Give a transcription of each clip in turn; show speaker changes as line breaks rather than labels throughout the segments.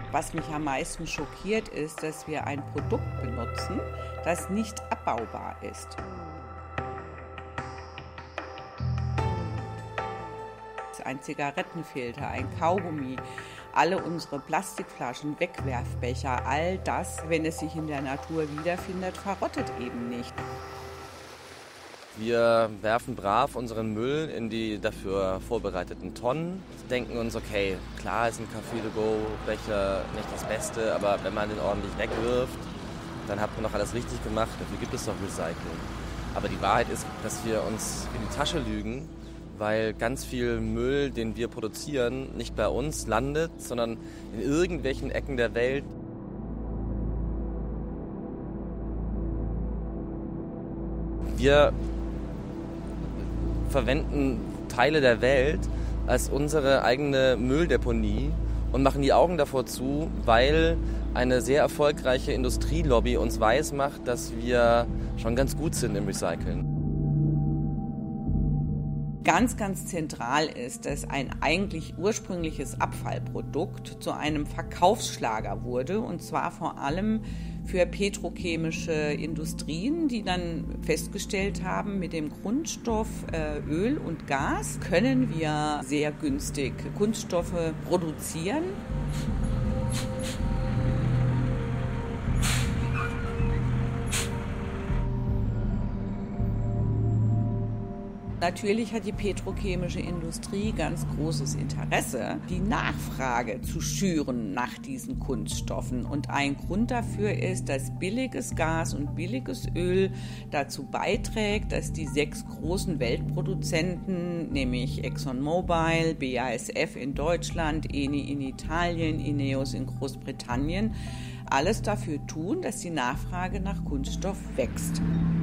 Was mich am meisten schockiert, ist, dass wir ein Produkt benutzen, das nicht abbaubar ist. Ein Zigarettenfilter, ein Kaugummi, alle unsere Plastikflaschen, Wegwerfbecher, all das, wenn es sich in der Natur wiederfindet, verrottet eben nicht.
Wir werfen brav unseren Müll in die dafür vorbereiteten Tonnen, denken uns, okay, klar ist ein Café-to-go-Becher nicht das Beste, aber wenn man den ordentlich wegwirft, dann hat man doch alles richtig gemacht, dafür gibt es doch Recycling. Aber die Wahrheit ist, dass wir uns in die Tasche lügen, weil ganz viel Müll, den wir produzieren, nicht bei uns landet, sondern in irgendwelchen Ecken der Welt. Wir verwenden Teile der Welt als unsere eigene Mülldeponie und machen die Augen davor zu, weil eine sehr erfolgreiche Industrielobby uns weismacht, dass wir schon ganz gut sind im Recyceln.
Ganz, ganz zentral ist, dass ein eigentlich ursprüngliches Abfallprodukt zu einem Verkaufsschlager wurde, und zwar vor allem für petrochemische Industrien, die dann festgestellt haben, mit dem Grundstoff Öl und Gas können wir sehr günstig Kunststoffe produzieren. Natürlich hat die petrochemische Industrie ganz großes Interesse, die Nachfrage zu schüren nach diesen Kunststoffen. Und ein Grund dafür ist, dass billiges Gas und billiges Öl dazu beiträgt, dass die 6 großen Weltproduzenten, nämlich ExxonMobil, BASF in Deutschland, Eni in Italien, Ineos in Großbritannien, alles dafür tun, dass die Nachfrage nach Kunststoff wächst.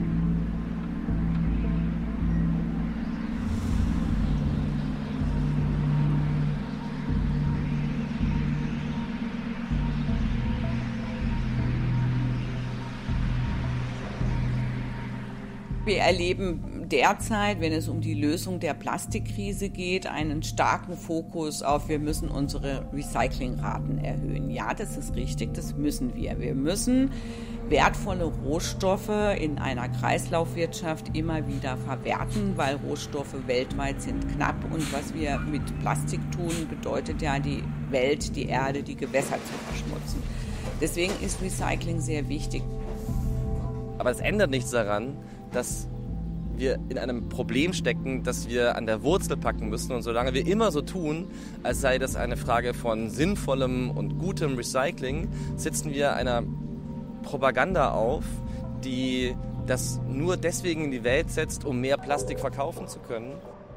Wir erleben derzeit, wenn es um die Lösung der Plastikkrise geht, einen starken Fokus auf, wir müssen unsere Recyclingraten erhöhen. Ja, das ist richtig, das müssen wir. Wir müssen wertvolle Rohstoffe in einer Kreislaufwirtschaft immer wieder verwerten, weil Rohstoffe weltweit sind knapp. Und was wir mit Plastik tun, bedeutet ja, die Welt, die Erde, die Gewässer zu verschmutzen. Deswegen ist Recycling sehr wichtig.
Aber es ändert nichts daran, dass wir in einem Problem stecken, das wir an der Wurzel packen müssen. Und solange wir immer so tun, als sei das eine Frage von sinnvollem und gutem Recycling, sitzen wir einer Propaganda auf, die das nur deswegen in die Welt setzt, um mehr Plastik verkaufen zu können.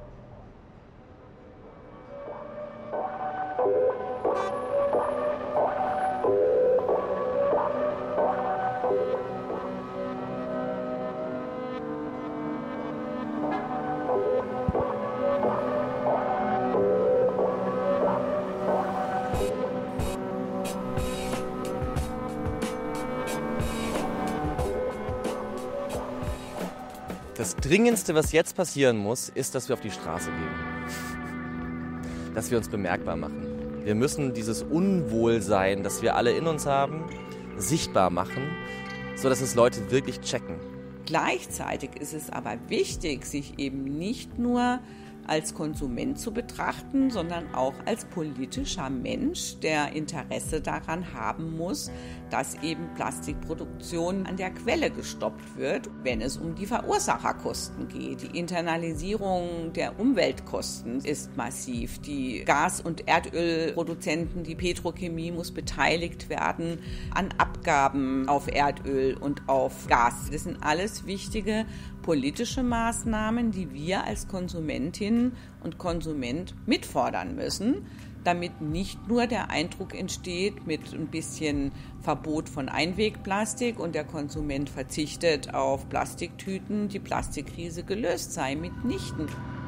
Das Dringendste, was jetzt passieren muss, ist, dass wir auf die Straße gehen. Dass wir uns bemerkbar machen. Wir müssen dieses Unwohlsein, das wir alle in uns haben, sichtbar machen, sodass es Leute wirklich checken.
Gleichzeitig ist es aber wichtig, sich eben nicht nur als Konsument zu betrachten, sondern auch als politischer Mensch, der Interesse daran haben muss, dass eben Plastikproduktion an der Quelle gestoppt wird, wenn es um die Verursacherkosten geht. Die Internalisierung der Umweltkosten ist massiv. Die Gas- und Erdölproduzenten, die Petrochemie muss beteiligt werden an Abgaben auf Erdöl und auf Gas. Das sind alles wichtige politische Maßnahmen, die wir als Konsumentin und Konsument mitfordern müssen, damit nicht nur der Eindruck entsteht mit ein bisschen Verbot von Einwegplastik und der Konsument verzichtet auf Plastiktüten, die Plastikkrise gelöst sei. Mitnichten.